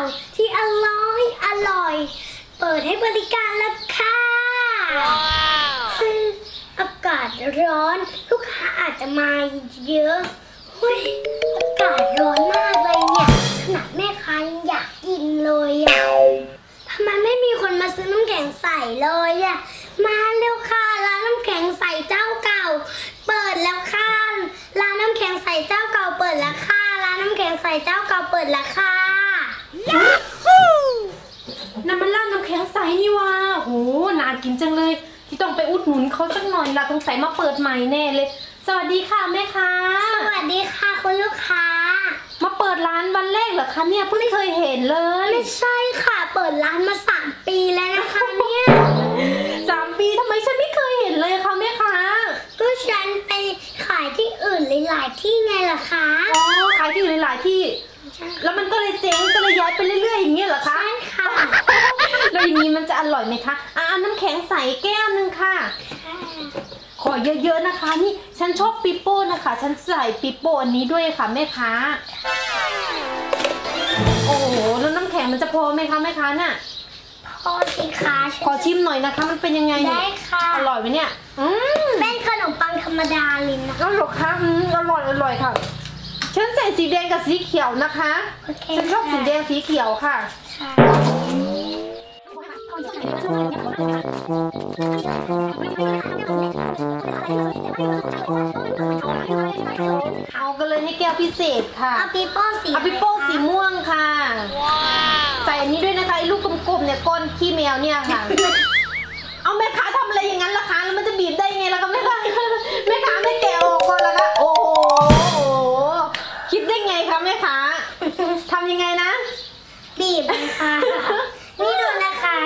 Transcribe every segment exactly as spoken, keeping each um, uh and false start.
ที่อร่อยอร่อยเปิดให้บริการแล้วค่ะอากาศร้อนลูกค้าอาจจะมาเยอะเฮ้ยอากาศร้อนมากเลยเนี่ยขนาดแม่ค้ายังอยากกินเลยอ่ะทำไมไม่มีคนมาซื้อน้ำแข็งใสเลยอ่ะมาเร็วค่ะร้านน้ำแข็งใสเจ้าเก่าเปิดแล้วค่ะร้านน้ำแข็งใสเจ้าเก่าเปิดแล้วค่ะร้านน้ำแข็งใสเจ้าเก่าเปิดแล้วค่ะน้ำมันร้านน้ำแข็งใสนี่ว่าโหน่ากินจังเลยที่ต้องไปอุดหนุนเขาสักหน่อยละต้องใส่มาเปิดใหม่แน่เลยสวัสดีค่ะแม่ค้าสวัสดีค่ะคุณลูกค้ามาเปิดร้านวันแรกเหรอคะเนี่ยเพิ่งเคยเห็นเลยไม่ใช่ค่ะเปิดร้านมาสามปีแล้วนะคะเนี่ยสามปีทำไมฉันไม่เคยเห็นเลยคะแม่ค้าก็ฉันไปขายที่อื่นหลายๆที่ไงล่ะคะอ๋อขายที่อื่นหลายๆที่แล้วมันก็เลยเจ๊งก็เลยย้ายไปเรื่อยๆอย่างเงี้ยเหรอคะใช่ค่ะแล้วอย่างนี้มันจะอร่อยไหมคะอ่าน้ำแข็งใสแก้วนึงค่ะขอเยอะๆนะคะนี่ฉันชอบปิโป้นะคะฉันใส่ปิโป้อันนี้ด้วยค่ะแม่ค้าโอ้โหแล้วน้ำแข็งมันจะพอไหมคะแม่ค้าน่ะพอสิคะขอชิมหน่อยนะคะมันเป็นยังไงได้ค่ะอร่อยไหมเนี่ยอืมเป็นขนมปังธรรมดาเลยนะก็หรอคะอืมอร่อยอร่อยค่ะฉันใส่สีแดงกับสีเขียวนะคะฉันชอบสีแดงสีเขียวค่ะเอากันเลยให้แก้วพิเศษค่ะเอาปิโป้สีเอาปิโป้สีม่วงค่ะใส่อันนี้ด้วยนะคะไอ้ลูกกลมๆเนี่ยก้นขี้แมวเนี่ยค่ะเอาแม่ค้าทำอะไรอย่างนั้นล่ะคะแล้วมันจะบีบได้ยังไงล่ะคะแม่ค้าแม่ค้าไม่แกะออกก่อนละคะโอ้โหคิดได้ไงคะแม่ค้าทำยังไงนะบีบนะคะนี่ดูนะคะ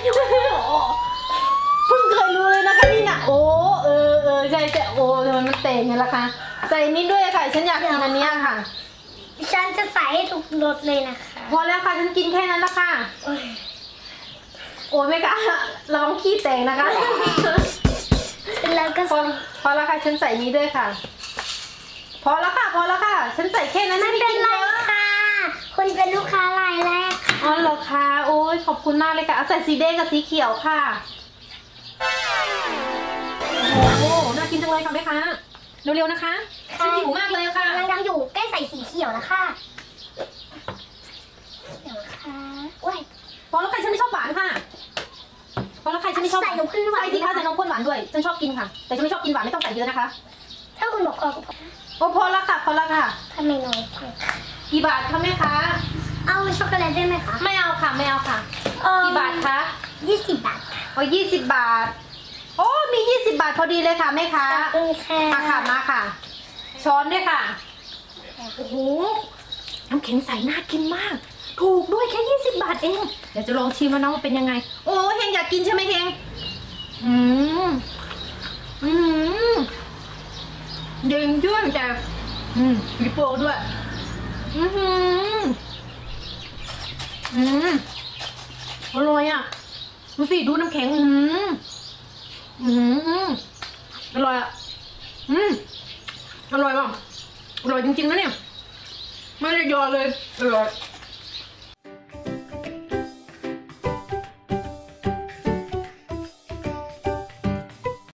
เพิ่งเคยรู้เลยนะคะนี่นะโอ้เออเออใช่ใช่โอ้ทำไมมันเตะไงล่ะคะใส่นี้ด้วยค่ะฉันอยากกินอันนี้ค่ะฉันจะใส่ให้ทุกรสเลยนะคะพอแล้วค่ะฉันกินแค่นั้นละค่ะโอ้ไม่ค่ะระวังขี้แตกนะคะแล้วก็พอพอแล้วค่ะฉันใส่นี้ด้วยค่ะพอแล้วค่ะพอแล้วค่ะฉันใส่แค่นั้นไม่เป็นไรค่ะคุณเป็นลูกค้ารายแรกอ๋อเหรอคะโอ้ยขอบคุณมากเลยค่ะเอาใส่สีแดงกับสีเขียวค่ะโอ้โหน่ากินจังเลยค่ะแม่ค้าเร็วๆนะคะฉันหิวมากเลยค่ะกำลังทำอยู่ใกล้ใส่สีเขียวแล้วค่ะเดี๋ยวค่ะโอ้ยพอแล้วใครฉันไม่ชอบหวานค่ะพอแล้วใครฉันไม่ชอบใส่นมข้นหวานใส่สิคะใส่นมข้นหวานด้วยฉันชอบกินค่ะแต่ฉันไม่ชอบกินหวานไม่ต้องใส่เยอะนะคะถ้าคุณบอกพอก็พอโอ้พอแล้วค่ะพอแล้วค่ะทำไมน้อยกี่บาทคะแม่ค้าเอาช็อกโกแลตได้ไหมคะไม่เอาค่ะไม่เอาค่ะกี่บาทคะยี่สิบบาทอ๋อยี่สิบบาทโอ้มียี่สิบบาทพอดีเลยค่ะแม่ค้ามาค่ะมาค่ะช้อนด้วยค่ะโอ้โหน้ำแข็งใสน่ากินมากถูกด้วยแค่ยี่สิบบาทเองเดี๋ยวจะลองชิมว่าน้องเป็นยังไงโอ้เฮงอยากกินใช่ไหมเฮงอืมอืมเด้งด้วยแต่อืมมีโปะด้วยอืมอืมอร่อยอ่ะดูสิดูน้ำแข็งอืมอืมอร่อยอ่ะอืมอร่อยป่ะอร่อยจริงๆนะเนี่ยไม่ได้ยอเลยอร่อย